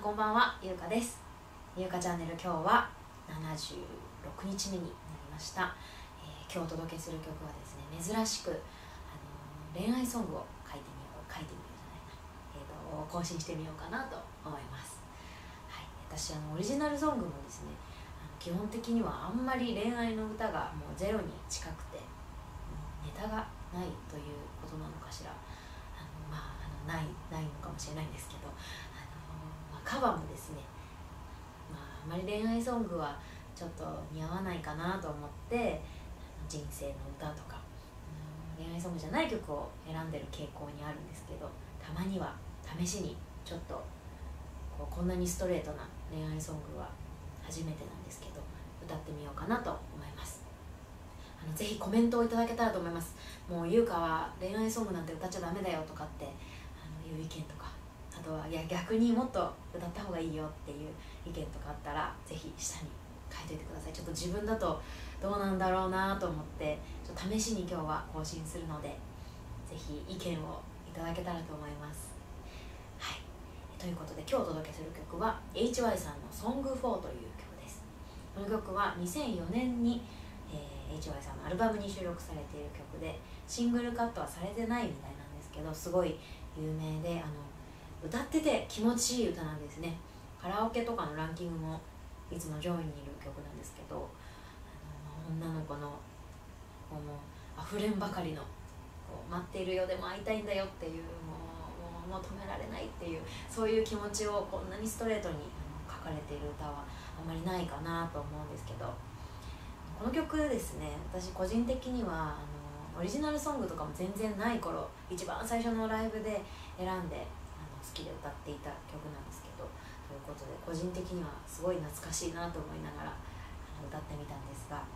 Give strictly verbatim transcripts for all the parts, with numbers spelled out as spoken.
こんばんは、ゆうかです。ゆうかチャンネル、今日はななじゅうろくにちめになりました。えー、今日お届けする曲はですね、珍しく、あのー、恋愛ソングを書いてみよう書いてみようじゃないな、えーと、更新してみようかなと思います。はい、私あのオリジナルソングもですね、あの基本的にはあんまり恋愛の歌がもうゼロに近くて、ネタがないということなのかしら。あのまあ、あのないないのかもしれないんですけど、あの、まあ、カバーもですね、まあ、あまり恋愛ソングはちょっと似合わないかなと思って、人生の歌とか、うん、恋愛ソングじゃない曲を選んでる傾向にあるんですけど、たまには試しにちょっとこうこんなにストレートな恋愛ソングは初めてなんですけど、歌ってみようかなと思います。あのぜひコメントをいただけたらと思います。もう優香は恋愛ソングなんて歌っちゃダメだよとかってあのいう意見とか、あとはいや逆にもっと歌った方がいいよっていう意見とかあったら、ぜひ下に書いておいてください。ちょっと自分だとどうなんだろうなと思って、ちょっと試しに今日は更新するので、ぜひ意見をいただけたらと思います。はい、ということで今日お届けする曲は エイチワイ さんの「ソングフォー」という曲です。この曲はにせんよねんに、えー、エイチワイ さんのアルバムに収録されている曲で、シングルカットはされてないみたいなんですけど、すごい有名で、あの歌ってて気持ちいい歌なんですね。カラオケとかのランキングもいつも上位にいる曲なんですけど、あの女の子のこうもう溢れんばかりのこう待っているよ、でも会いたいんだよっていう、もう、もう止められないっていう、そういう気持ちをこんなにストレートに書かれている歌はあんまりないかなと思うんですけど、この曲ですね、私個人的にはあのオリジナルソングとかも全然ない頃、一番最初のライブで選んであの好きで歌っていた曲なんですけど、ということで個人的にはすごい懐かしいなと思いながら歌ってみたんですが、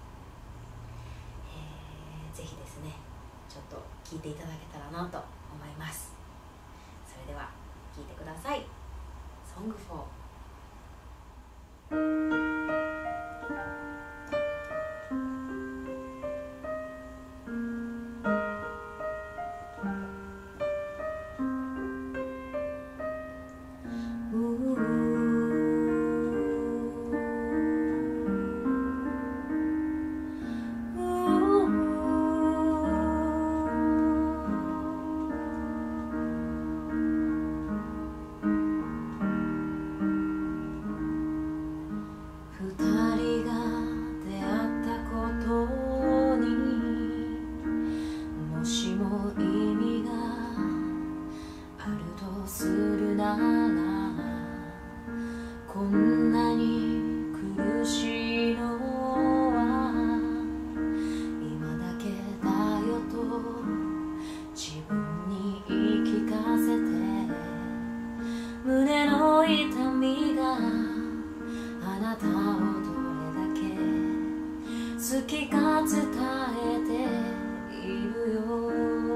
えー、ぜひですねちょっと聴いていただけたらなと思います。それでは聴いてください。ソングフォー。こんなに苦しいのは今だけだよと自分に言い聞かせて、胸の痛みがあなたをどれだけ好きか伝えているよ。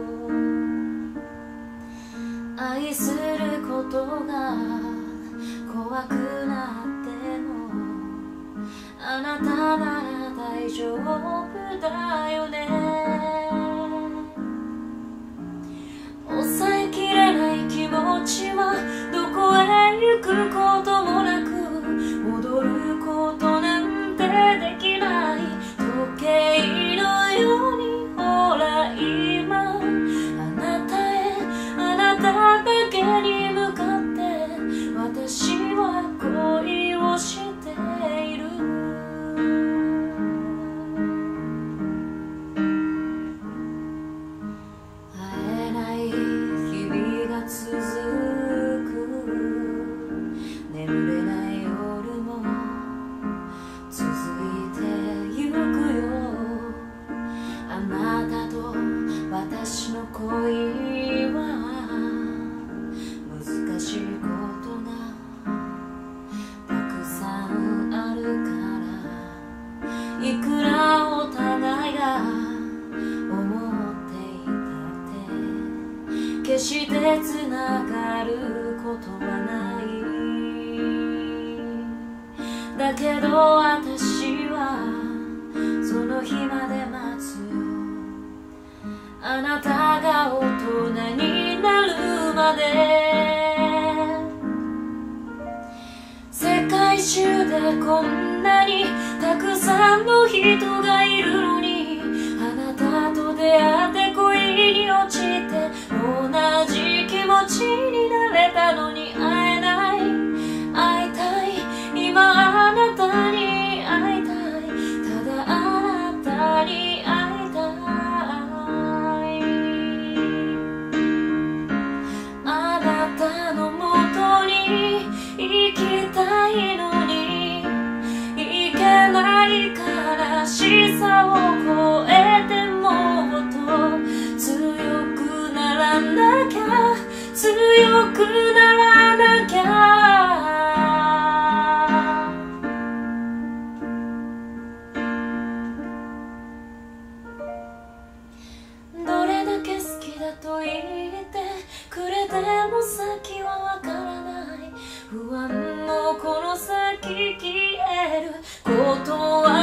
愛することが怖くなってもあなたなら大丈夫だよね。抑えきれない気持ちはどこへ行くこともなく、戻ることなんてできない時計のように、ほら今あなたへあなただけに向かって私は恋をしている。会えない日々が続く、眠れない夜も続いてゆくよ。あなたと私の恋は難しいことがたくさんあるから、いくらお互いが思っていたって決してつながることはない。だけど私はその日まで待つよ、あなたが大人になるまで。 でこんなにたくさんの人がいるのに、あなたと出会って恋に落ちて同じ気持ちになれたのに会えない。会いたい、今あなたに会いたい、ただあなたに会いたい。あなたのもとに行きたいのに行けない悲しさを超えてもっと強くならなきゃ、強くならなきゃ。どれだけ好きだと言ってくれても先はわからない。不安もこの先消えることは